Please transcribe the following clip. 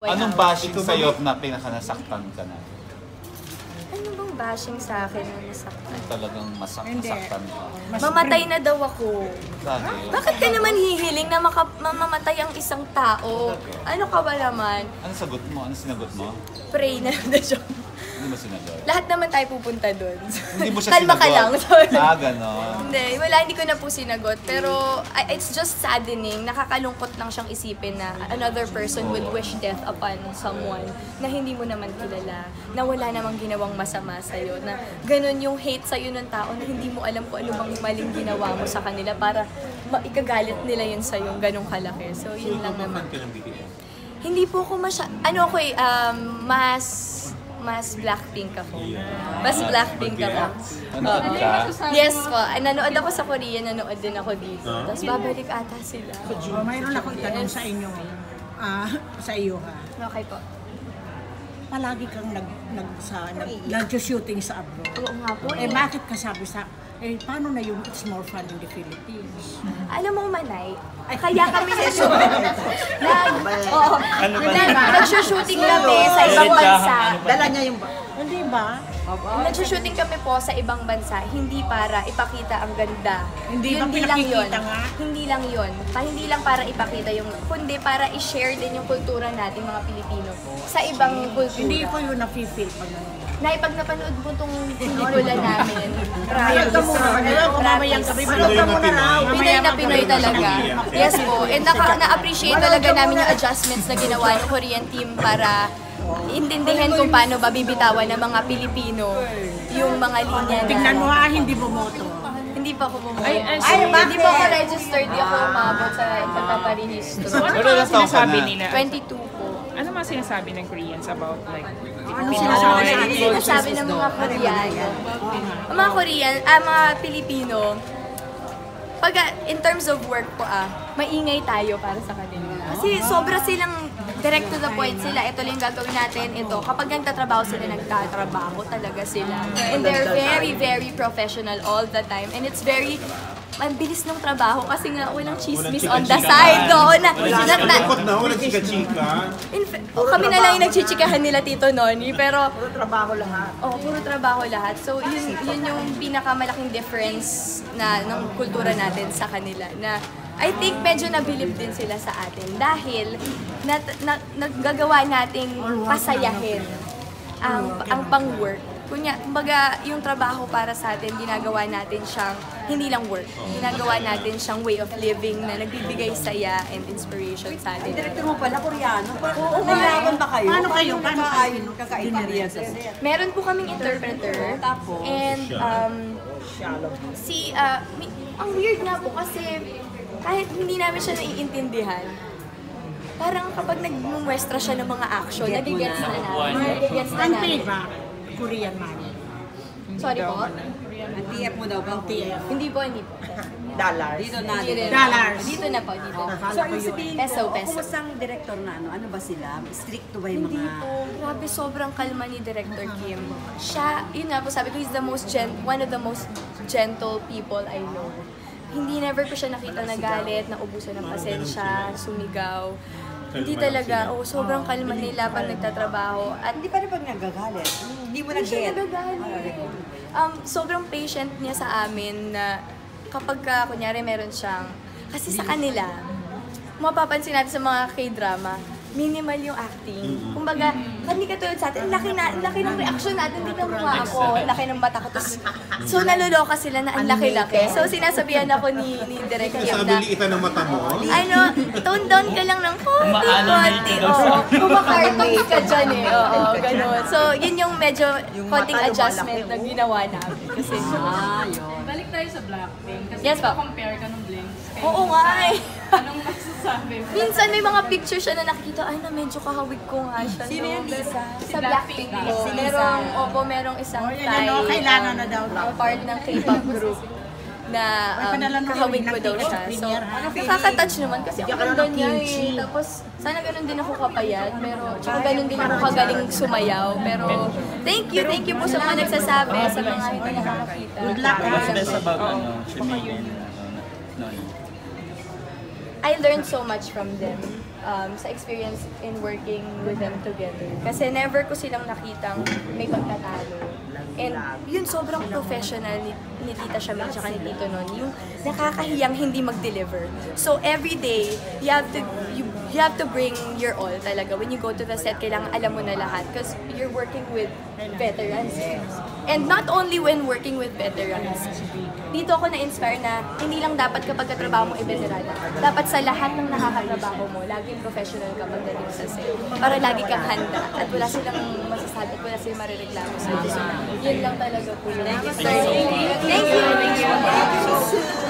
Anong bashing sa'yo na pinaka-nasaktan ka na? Ano bang bashing sa akin na nasaktan? Talagang masaktan ka. Mamatay na daw ako. Dahil? Bakit ka naman hihiling na mamamatay ang isang tao? Ano ka ba naman? Ano sagot mo? Ano sinagot mo? Pray na lang na siya. Hindi mo sinagot? Lahat naman tayo pupunta doon. Hindi mo siya Kalma sinagot? ka lang. Sorry. Ganon. Hindi ko na po sinagot. Pero it's just saddening. Nakakalungkot lang siyang isipin na another person will wish death upon someone na hindi mo naman kilala, na wala namang ginawang masama sa'yo, na ganun yung hate sa'yo ng tao na hindi mo alam kung ano bang maling ginawa mo sa kanila para ikagalit nila yun sa'yo, ganun kalaki. So yun lang naman. Hindi po ako mas Blackpink ako. Mas Blackpink ako. Ano ka? Yes po. Nanood ako sa Korea, nanood din ako dito. Tapos babalik ata sila. Mayroon akong tanong sa inyo. Sa iyo ha. Okay po. Palagi kang nag-shooting sa abroad. Oo nga po. Bakit ka sabi paano na yung it's more fun in the Philippines? Alam mo, Manay, kaya kami nag-shooting kami sa ibang bansa. Dala niya yung hindi ba? Nag-shooting kami po sa ibang bansa, hindi para ipakita ang ganda. Hindi lang yun. nga? Hindi lang yun. Hindi lang para ipakita yung, kundi para i-share din yung kultura natin mga Pilipino sa ibang kultura. Hindi ko yun na-feel pag Pag napanood mo itong pelikula namin, Pinoy na Pinoy talaga. Yes po. And na-appreciate talaga namin yung adjustments na ginawa ng Korean team para intindihin kung paano babibitawan ng mga Pilipino yung mga linya na... Tignan mo hindi bumoto. Hindi pa ako bumoto. Hindi pa ako registered, di ako umabot sa pagpaparehistro. Ano mga sinasabi nila? 22 po. Ano mga sinasabi ng Koreans about like Ano sinasabi ng mga Koreano? Ang mga Korean, mga Pilipino, in terms of work po maingay tayo para sa kanila. Kasi sobra silang direct to the point sila. Ito lang yung gagawin natin, ito. Kapag nagtatrabaho sila, nagtatrabaho talaga sila. And they're very, very professional all the time. And it's very, ang bilis ng trabaho kasi nga walang chismis on the side. Walang chika-chika. Kami na lang yung nagchichikahan nila Tito Noni, pero Puro trabaho lahat. puro trabaho lahat. So yun yung pinakamalaking difference ng kultura natin sa kanila, na I think medyo nabilib din sila sa atin dahil naggagawa nating pasayahin ang pang-work. Kumbaga, yung trabaho para sa atin, ginagawa natin siyang hindi lang work. Ginagawa natin siyang way of living na nagbibigay saya and inspiration sa atin. Director mo pala, Koreano. Oo, Nahirapan ba kayo? Paano kayo? Kakainterior sa meron po kaming interpreter. And ang weird nga po kasi kahit hindi namin siya naiintindihan, parang kapag nagmumuestra siya ng mga action, nagigets na namin. Nagigets na Ang namin. ba? Korean money. Sorry po? Ang TF mo daw ba? Hindi po. Dollars. Dito na. Hindi rin. Dollars. Dito na po, dito. So, yung sabihin Peso. ko, kumusta ang director na ano ba sila? Stricto ba yung Hindi mga... po. Grabe, sobrang kalma ni Director Kim. Siya, yun nga po sabi ko, he's the most one of the most gentle people I know. Hindi never ko siya nakita na galit, na ubusan ng pasensya, sumigaw. Hindi talaga, sobrang kalma nila pag nagtatrabaho. At Hindi pa rin pag nagagalit. Hindi mo hindi siya nag-get. nagagalit. Sobrang patient niya sa amin na kapag kunyari meron siyang, kasi sa kanila, mapapansin natin sa mga K-drama, minimal yung acting. Kumbaga, hindi katulad sa atin, laki ng reaction natin, hindi na mukha ako, laki ng mata ko. So, naloloka sila na ang laki-laki. So, sinasabihan ako ni Direk Kim na, liitan ng mata mo? tone down ka lang ng konti. Kumakartons ka dyan Oo, ganun. So, yun yung medyo konting adjustment na ginawa namin. Kasi, Yun. Balik tayo sa Blackpink. Kasi Yes, po. compare ka ng Blink. oo nga Anong masasabi mo? Minsan may mga picture siya na nakikita, ay na medyo kahawig ko nga siya. Sino yung Lisa? Sa Blackpink po. Si Lisa. Merong isang kailangan na daw. part ng K-pop group na kahawig ko daw siya. So, nakaka-touch naman kasi ang ganda niya Tapos, sana ganun din ako kapayat. Pero, tsaka ganun din ako kagaling sumayaw. Pero, thank you po sa mga nagsasabi, sa mga hindi nakakakita. Good luck. What's best about Shimeen and Noni? I learned so much from them. sa experience in working with them together. Kasi never ko silang nakitang may pagtatalo. And yun, sobrang professional ni Tita Shamil tsaka ni Tito Non. Yung nakakahiyang hindi mag-deliver. So every day, you have to bring your all talaga. When you go to the set, kailangan alam mo na lahat. Because you're working with veterans. And not only when working with veterans, dito ako na-inspire na hindi lang dapat kapag katrabaho mo veteran, dapat sa lahat ng nakakatrabaho mo, laging professional ka pagdating sa set. Para lagi kang handa at wala silang masasabi at wala silang marireklamo sa iyo. Yun lang talaga po. Thank you, sir. Thank you.